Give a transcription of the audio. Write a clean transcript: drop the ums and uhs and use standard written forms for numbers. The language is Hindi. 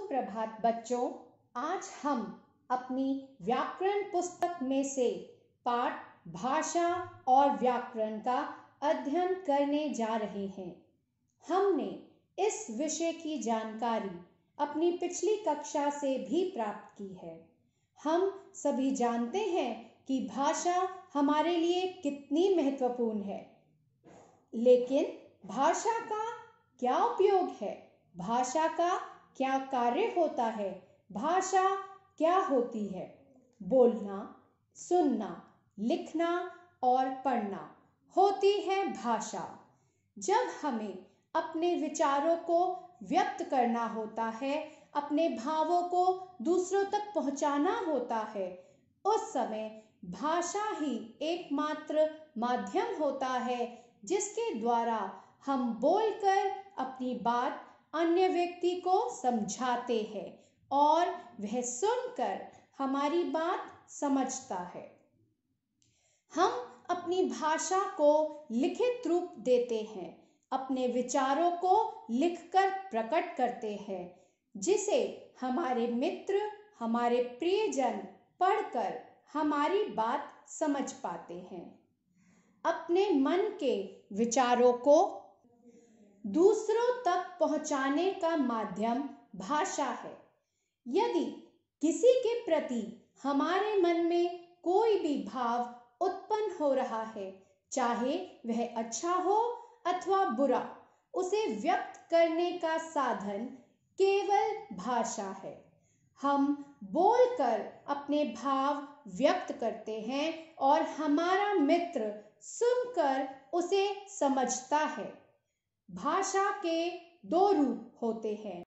सुप्रभात बच्चों। आज हम अपनी व्याकरण पुस्तक में से पाठ भाषा और व्याकरण का अध्ययन करने जा रहे हैं। हमने इस विषय की जानकारी अपनी पिछली कक्षा से भी प्राप्त की है। हम सभी जानते हैं कि भाषा हमारे लिए कितनी महत्वपूर्ण है, लेकिन भाषा का क्या उपयोग है? भाषा का क्या कार्य होता है? भाषा क्या होती है? बोलना, सुनना, लिखना और पढ़ना होती है भाषा। जब हमें अपने विचारों को व्यक्त करना होता है, अपने भावों को दूसरों तक पहुंचाना होता है, उस समय भाषा ही एकमात्र माध्यम होता है जिसके द्वारा हम बोलकर अपनी बात अन्य व्यक्ति को समझाते हैं और वह सुनकर हमारी बात समझता है। हम अपनी भाषा को लिखित रूप देते हैं, अपने विचारों को लिखकर प्रकट करते हैं, जिसे हमारे मित्र, हमारे प्रियजन पढ़कर हमारी बात समझ पाते हैं। अपने मन के विचारों को दूसरों तक पहुंचाने का माध्यम भाषा है। यदि किसी के प्रति हमारे मन में कोई भी भाव उत्पन्न हो रहा है, चाहे वह अच्छा हो अथवा बुरा, उसे व्यक्त करने का साधन केवल भाषा है। हम बोलकर अपने भाव व्यक्त करते हैं और हमारा मित्र सुनकर उसे समझता है। भाषा के दो रूप होते हैं।